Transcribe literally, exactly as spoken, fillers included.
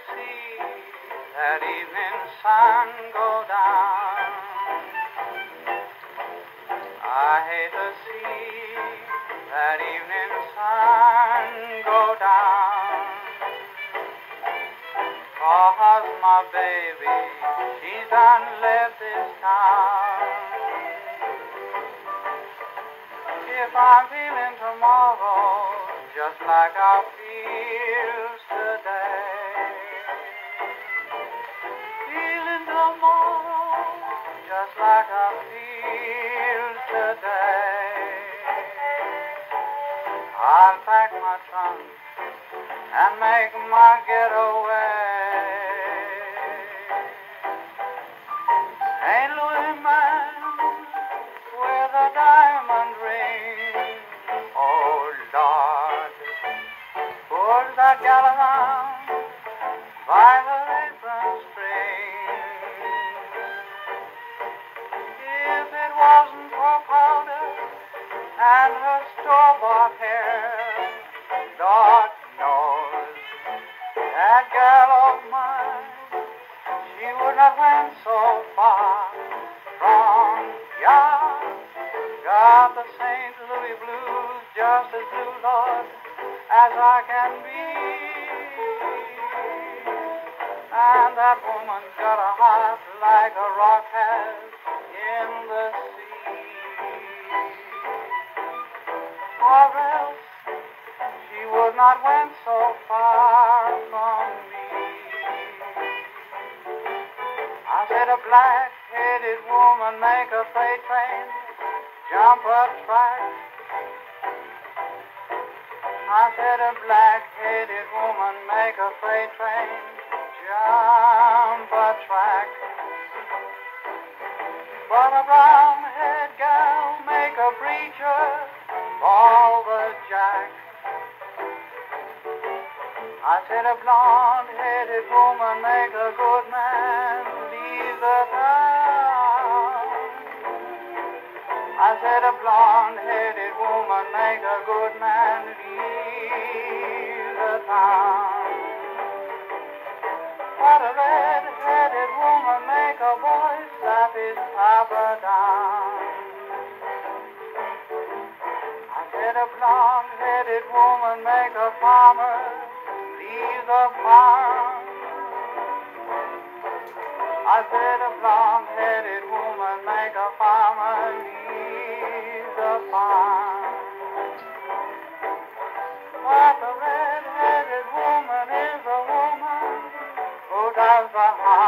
see that evening sun go down. I hate to see that evening sun go down. 'Cause my baby, she's done left this town. If I'm feeling tomorrow just like I feel today, feeling tomorrow just like I feel today, I'll pack my trunk and make my getaway. Saint Louis man with a diamond ring, oh Lord, pulls that gal around by her apron string. If it wasn't for powder and her store-bought hair, Lord knows that gal of mine, she would not went so far from ya. Got the Saint Louis blues, just as blue, Lord, as I can be. And that woman's got a heart like a rock has in the sea. Or else she would not went so far from me. I said a black-headed woman make a freight train jump a track. I said a black-headed woman make a freight train jump a track. But a brown-headed gal make a preacher fall the jack. I said a blonde-headed woman make a good man leave the town. I said a blonde-headed woman make a good man leave the town. But a red-headed woman make a boy slap his papa down. I said a blonde-headed woman make a farmer leave the farm. I said a blonde-headed woman make a farmer leave the farm. But the red-headed woman is a woman who does the harm.